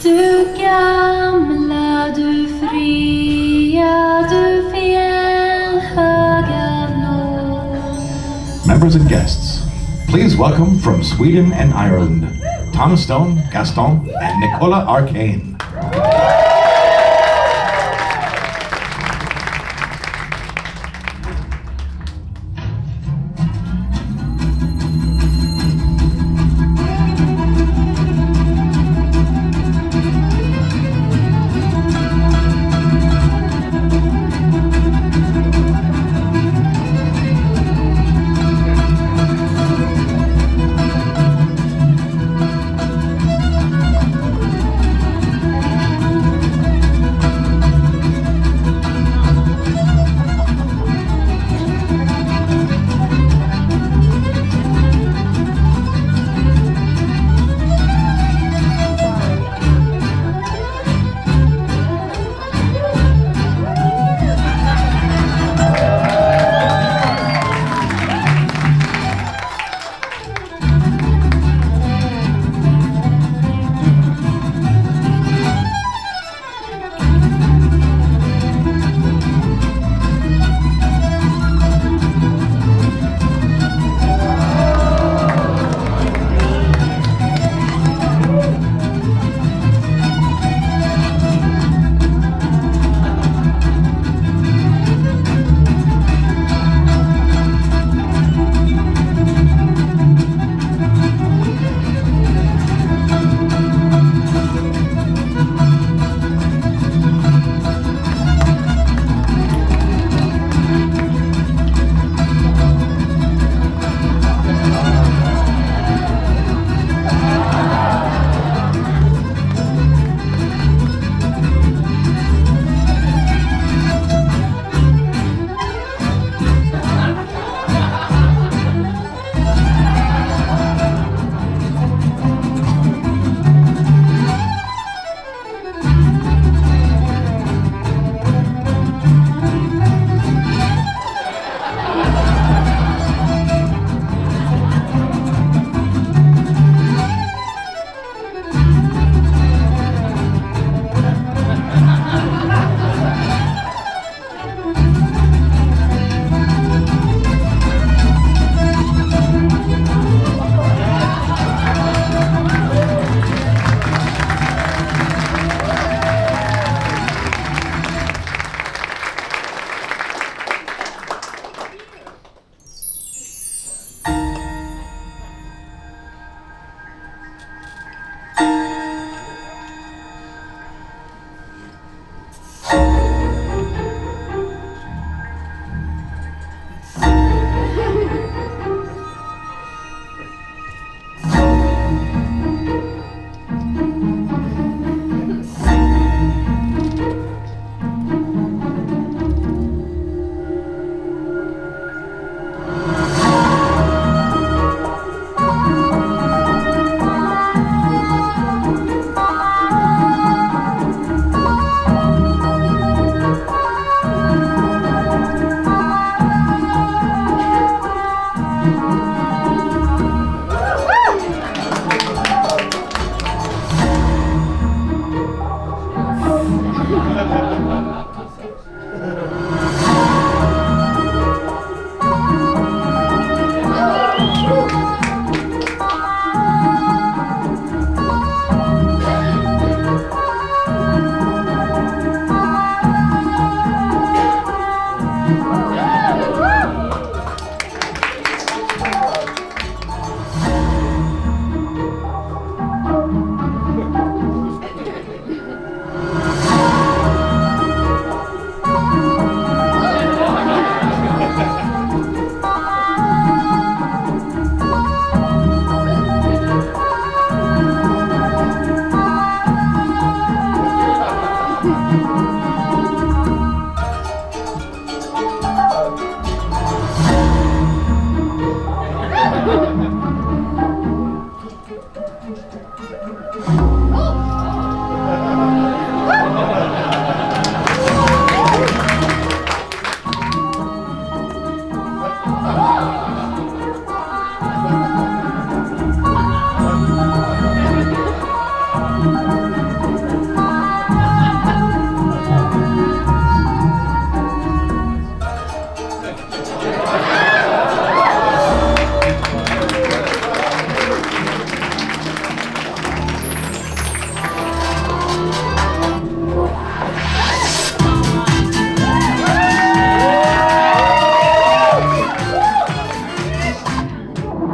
Du gamla, du fria, du fjällhöga blå. Members and guests, please welcome from Sweden and Ireland, Tom Stone, Gaston, and Nikola Arkane.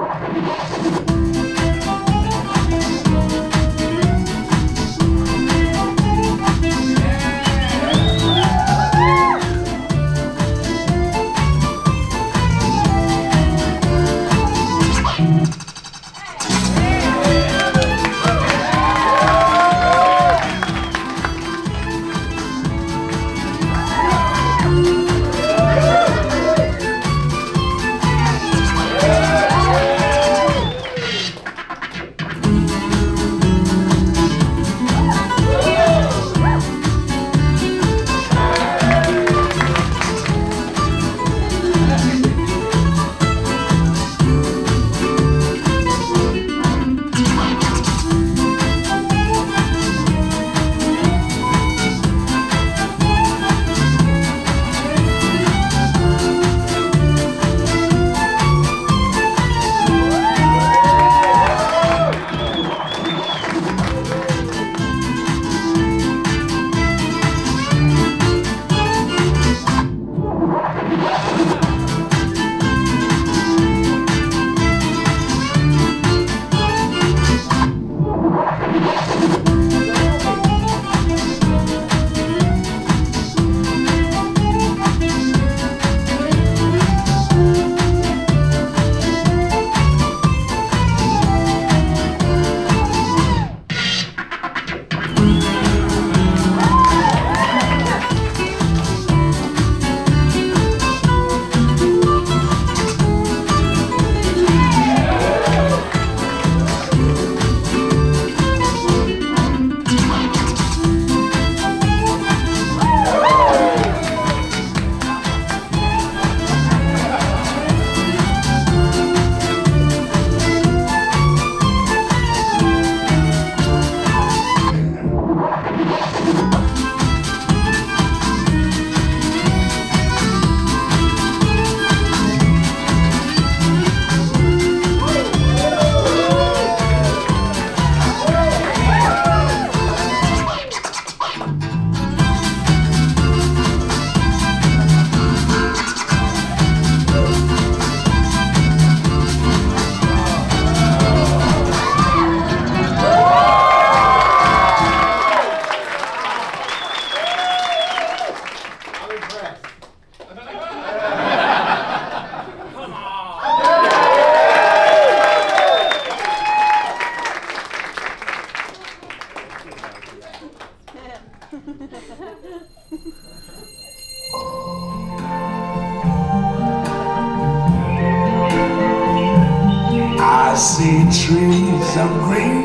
I see trees of green,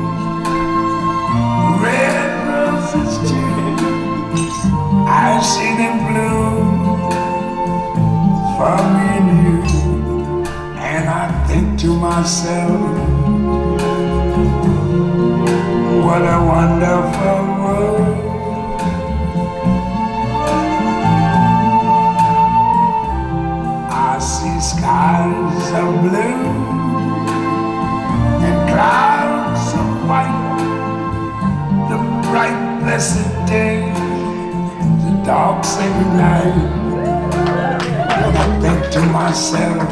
red roses too. I see them bloom for me and you, and I think to myself, what a wonderful world. I see skies of blue and clouds of white, the bright blessed day, the dark sacred night. And I think to myself,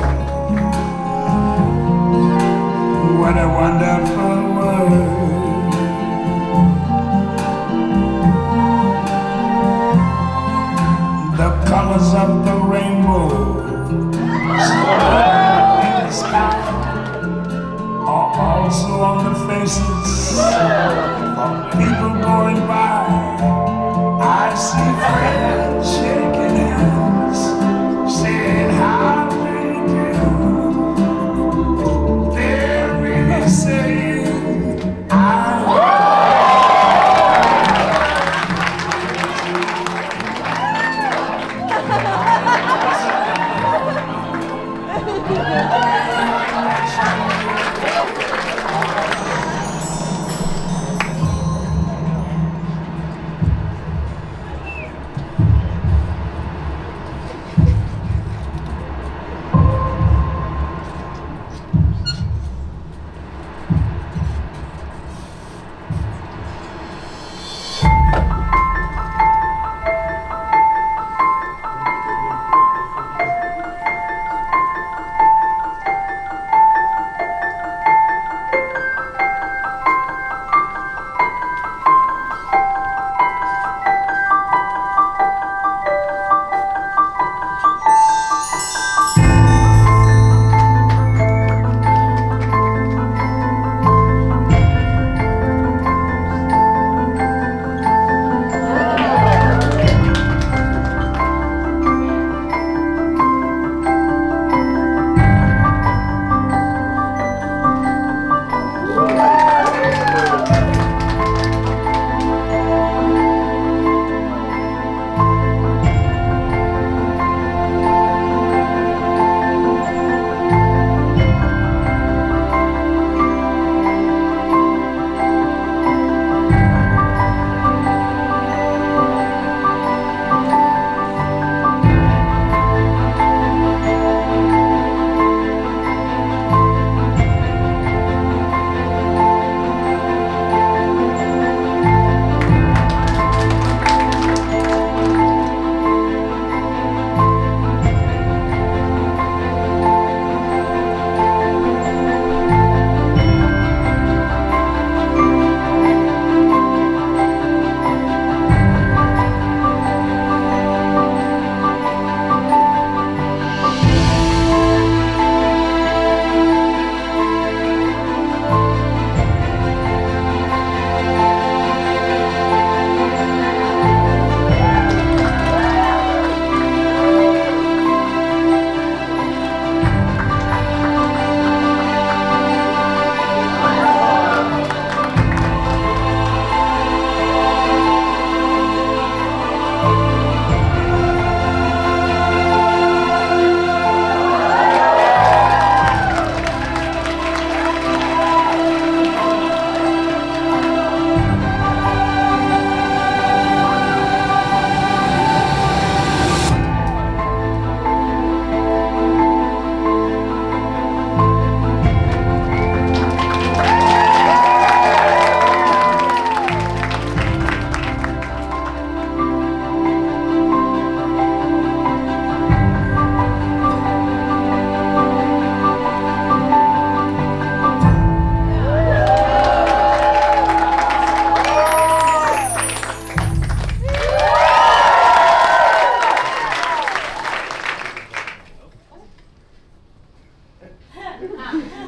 what a wonderful world. The colors of the rainbow in the sky are also on the faces of people going by. I see friends shaking hands, saying how do you do. They're really saying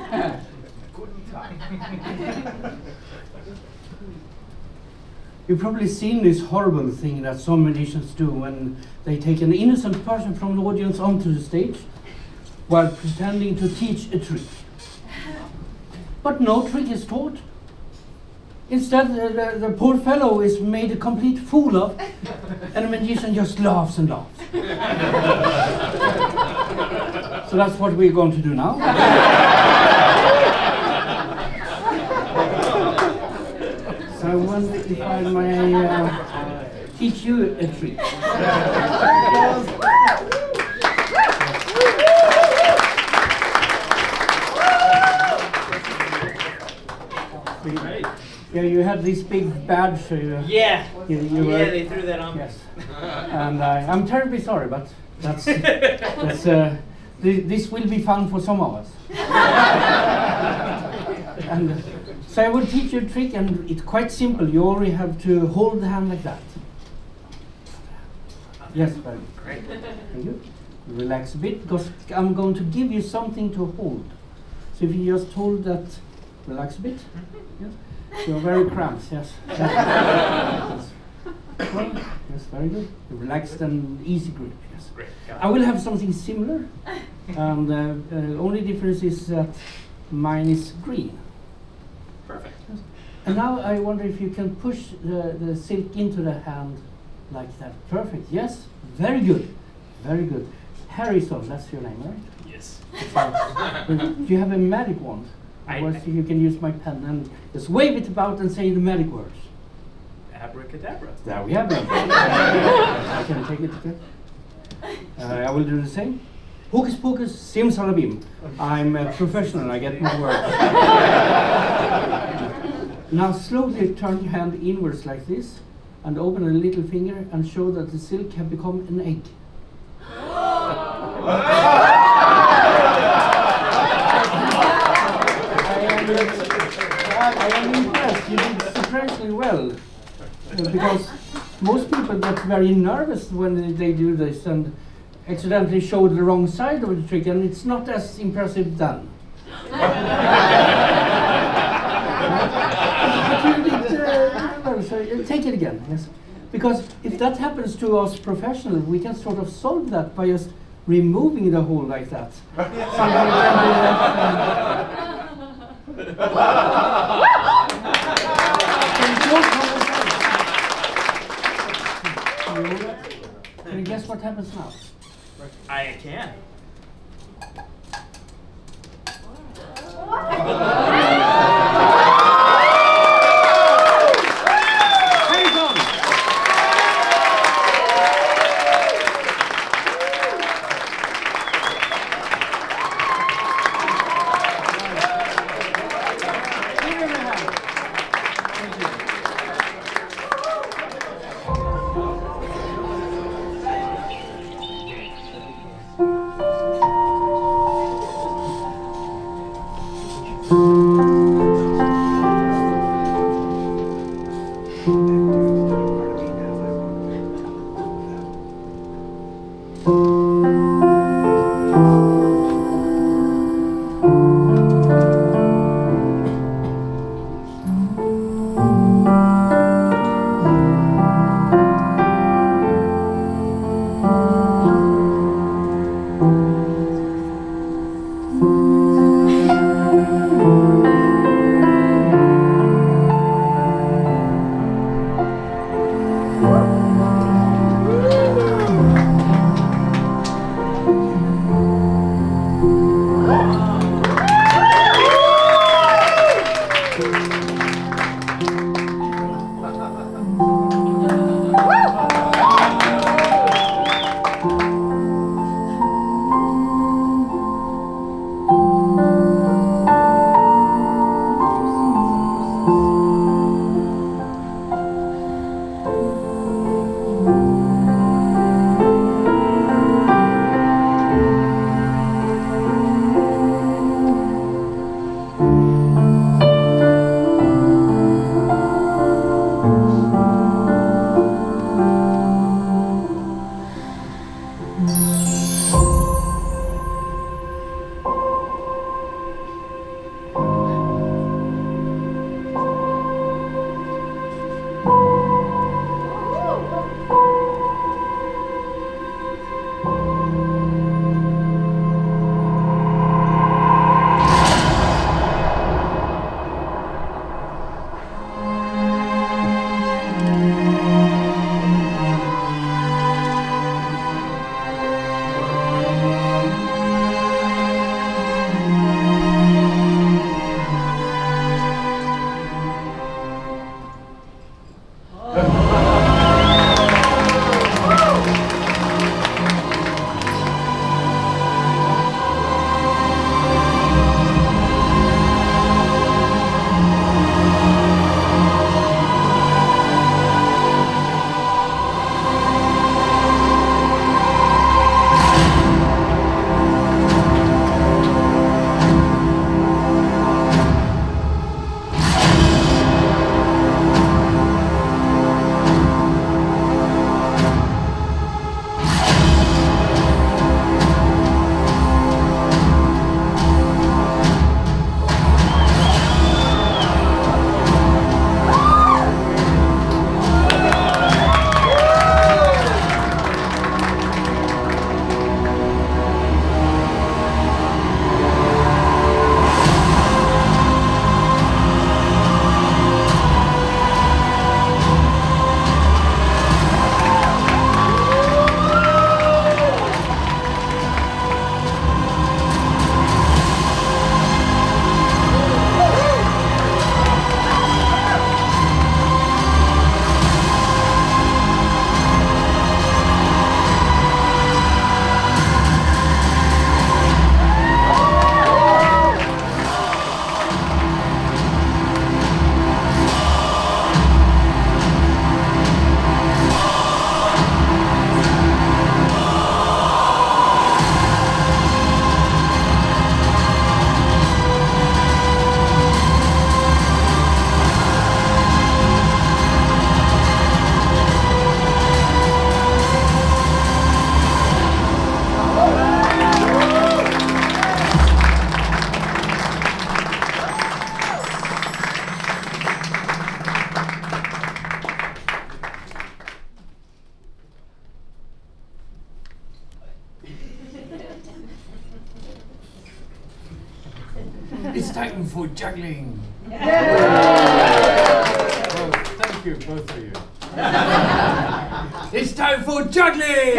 You've probably seen this horrible thing that some magicians do when they take an innocent person from the audience onto the stage while pretending to teach a trick. But no trick is taught. Instead, the poor fellow is made a complete fool of, and the magician just laughs and laughs. So that's what we're going to do now. So I wonder if I may teach you a trick. Yeah, you had this big badge. So yeah, they threw that on me. Yes, and I'm terribly sorry, but this will be fun for some of us. And so I will teach you a trick, and it's quite simple. You only have to hold the hand like that. Yes, very good. Great. Thank you. Relax a bit, because I'm going to give you something to hold. So if you just hold that, relax a bit. Yes. You're very cramped, yes. Yes. Well, yes, very good. Relaxed and easy grip, yes. Great. I will have something similar, and the only difference is that mine is green. Perfect. Yes. And now I wonder if you can push the silk into the hand like that. Perfect, yes. Very good. Very good. Harrison, that's your name, right? Yes. Do you have a magic wand? Otherwise you can use my pen and just wave it about and say the magic words. Abracadabra. There we have it. I can take it again. I will do the same. Hocus pocus, simsalabim. I'm a professional, I get my words. Now slowly turn your hand inwards like this and open a little finger and show that the silk have become an egg. I am impressed. You did surprisingly well. Because most people get very nervous when they do this and accidentally show the wrong side of the trick, and it's not as impressive done. But you did well, so take it again. Yes. Because if that happens to us professionals, we can sort of solve that by just removing the hole like that. Can you guess what happens now? I can. time for juggling. Oh, thank you, both of you. It's time for juggling!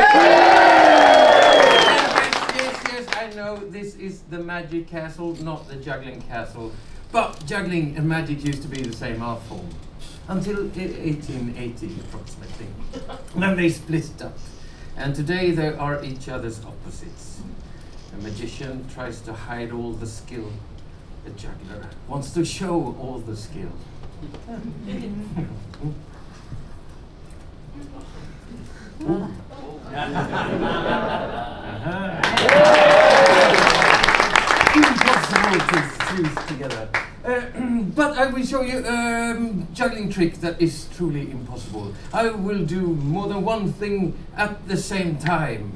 Yes, I know this is the magic castle, not the juggling castle. But juggling and magic used to be the same art form. Until 1880, approximately. Then they split up. And today they are each other's opposites. A magician tries to hide all the skill. A juggler wants to show all the skill. Impossible to fuse together. But I will show you a juggling trick that is truly impossible. I will do more than one thing at the same time.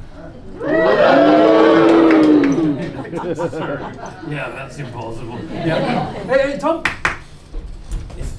Yeah, that's impossible. Yeah. Hey, Tom! Yes.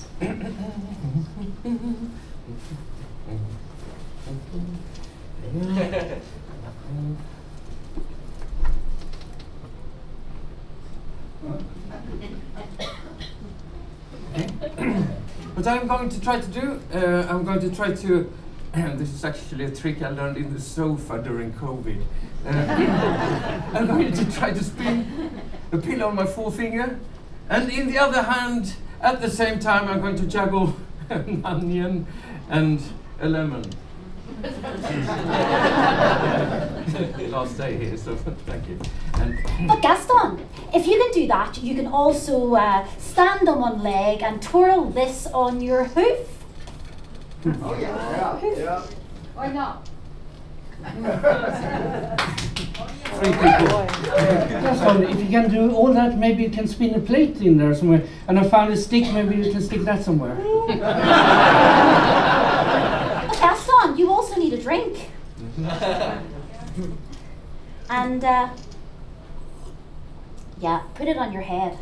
What I'm going to try to do, I'm going to try to, this is actually a trick I learned in the sofa during COVID. I'm going to try to spin a pillow on my forefinger, and in the other hand, at the same time, I'm going to juggle an onion and a lemon. Last day here, so thank you. But Gaston, if you can do that, you can also stand on one leg and twirl this on your hoof. Oh yeah. Why not? Three people. Gaston, if you can do all that, maybe you can spin a plate in there somewhere. And I found a stick, maybe you can stick that somewhere. But Gaston, you also need a drink. And yeah, put it on your head.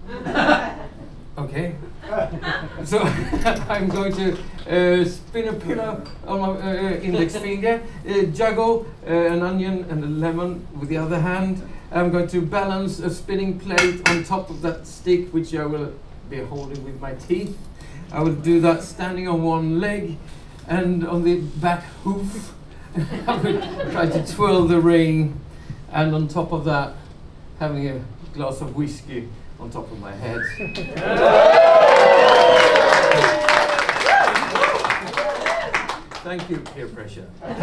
Okay. So I'm going to spin a pillow on my index finger, juggle an onion and a lemon with the other hand. I'm going to balance a spinning plate on top of that stick, which I will be holding with my teeth. I will do that standing on one leg, and on the back hoof, I will try to twirl the ring, and on top of that, having a glass of whiskey on top of my head. Thank you, peer pressure.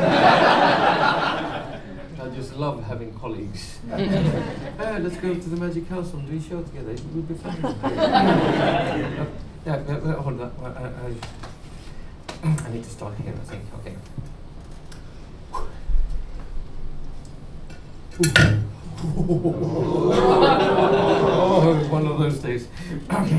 I just love having colleagues. Let's go to the Magic House and do a show together. It would be fun. Hold on. I need to start here, I think. Okay. Oh, one of those days. Okay.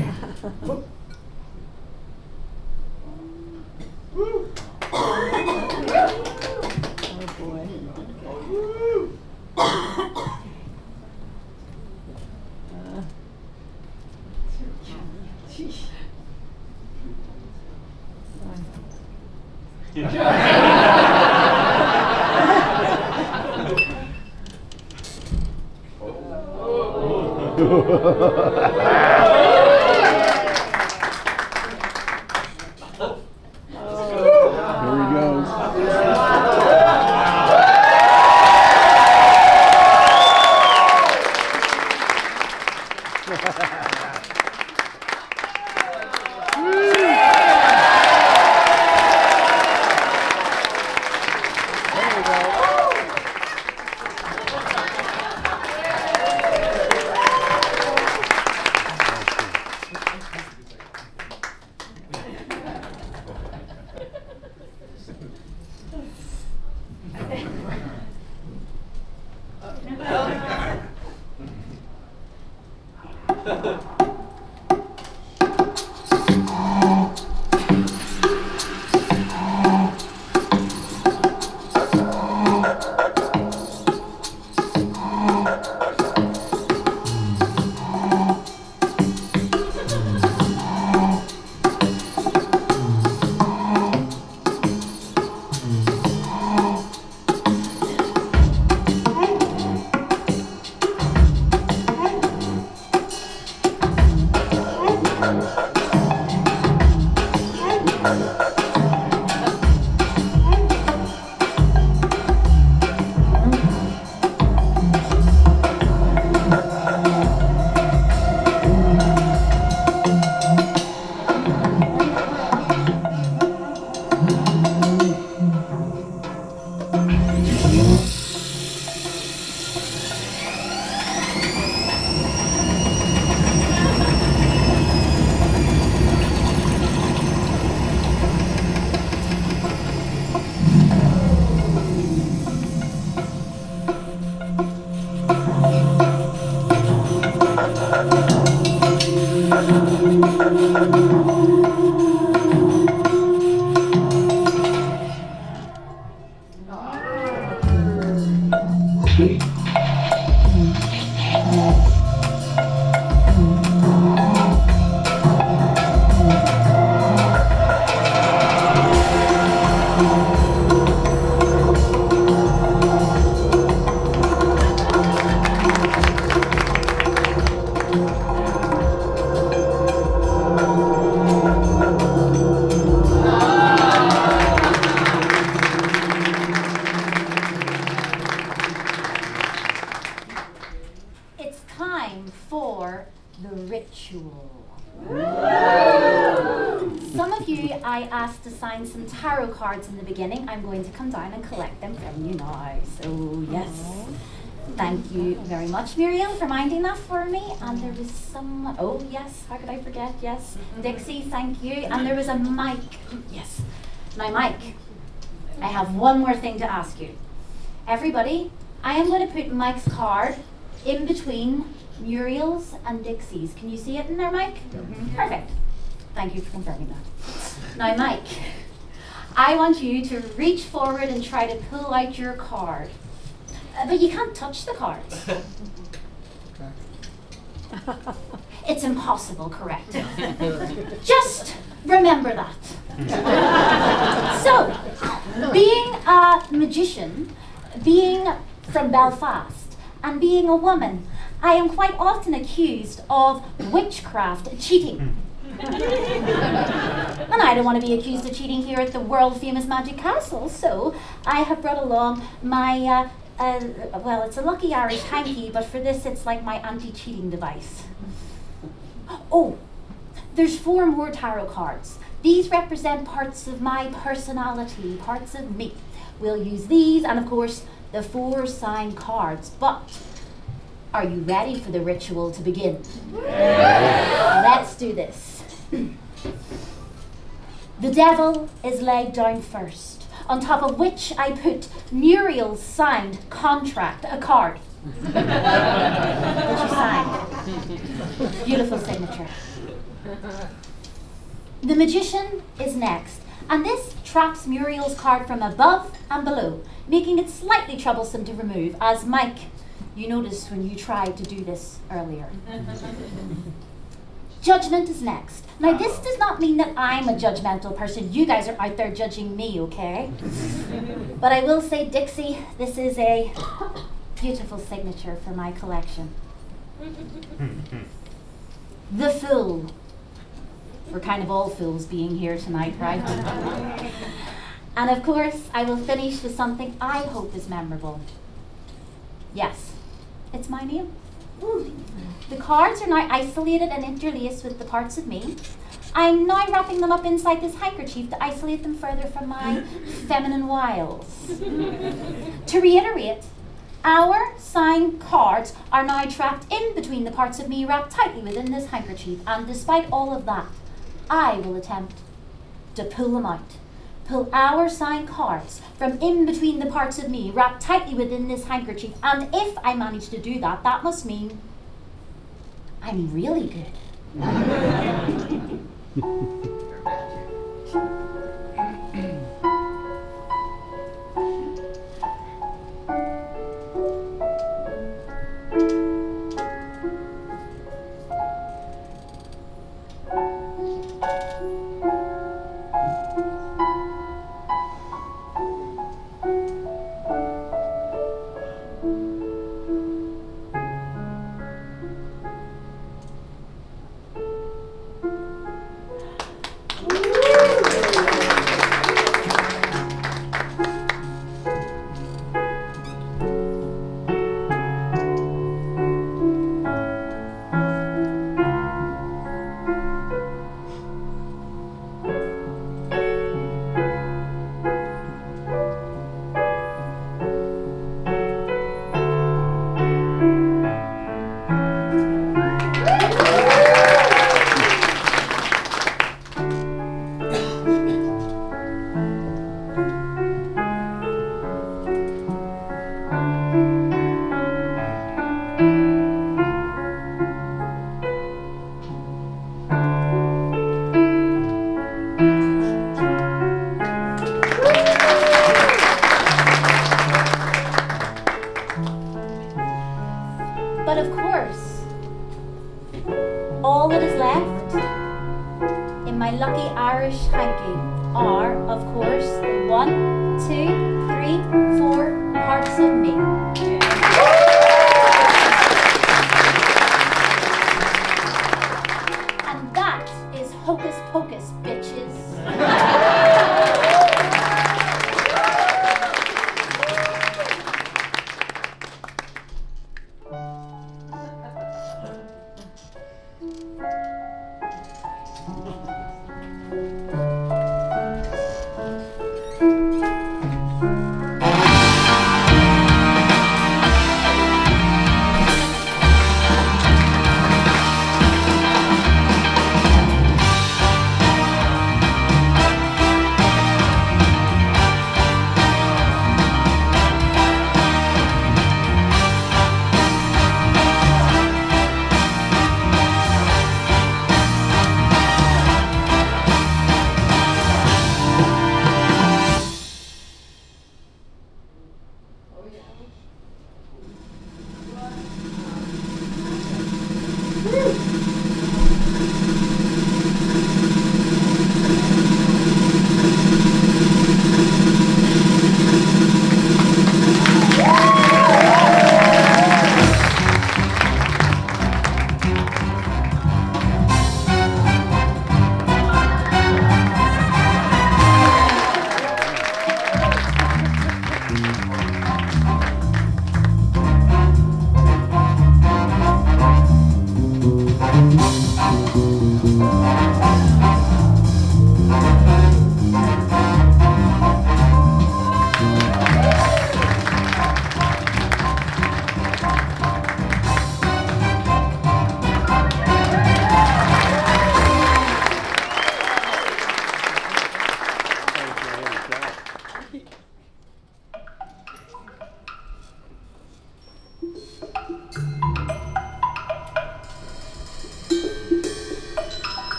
Some tarot cards in the beginning. I'm going to come down and collect them from you now. So yes, thank you very much, Muriel, for minding that for me. And there was someone, oh yes, how could I forget? Yes, Dixie, thank you. And there was a Mike. Yes, now Mike, I have one more thing to ask you. Everybody, I am going to put Mike's card in between Muriel's and Dixie's. Can you see it in there, Mike? Perfect. Thank you for confirming that. Now, Mike, I want you to reach forward and try to pull out your card. But you can't touch the cards. It's impossible, correct? Just remember that. So, being a magician, being from Belfast, and being a woman, I am quite often accused of witchcraft cheating. And I don't want to be accused of cheating here at the world-famous Magic Castle, so I have brought along my, well, it's a lucky Irish hanky, but for this it's like my anti-cheating device. Oh, there's 4 more tarot cards. These represent parts of my personality, parts of me. We'll use these, and of course, the 4 sign cards, but are you ready for the ritual to begin? Let's do this. The devil is laid down first, on top of which I put Muriel's signed contract, a card that she signed. Beautiful signature. The magician is next, and this traps Muriel's card from above and below, making it slightly troublesome to remove, as Mike, you noticed when you tried to do this earlier. Judgment is next. Now, this does not mean that I'm a judgmental person. You guys are out there judging me, okay? But I will say, Dixie, this is a beautiful signature for my collection. The Fool. We're kind of all fools being here tonight, right? And of course, I will finish with something I hope is memorable. Yes, it's my name. The cards are now isolated and interlaced with the parts of me. I'm now wrapping them up inside this handkerchief to isolate them further from my feminine wiles. To reiterate, our sign cards are now trapped in between the parts of me wrapped tightly within this handkerchief, and despite all of that, I will attempt to pull them out. Pull our sign cards from in between the parts of me wrapped tightly within this handkerchief, and if I manage to do that, that must mean I'm really good. left, in my lucky Irish hanky, are, of course, the 1, 2, 3, 4 parts of me. And that is hocus pocus, bitches.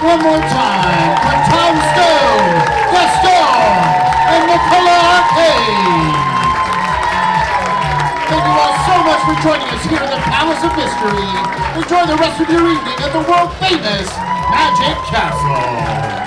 One more time for Tom Stone, Gaston, and Nikola Arkane. Thank you all so much for joining us here in the Palace of Mystery. Enjoy the rest of your evening at the world famous Magic Castle.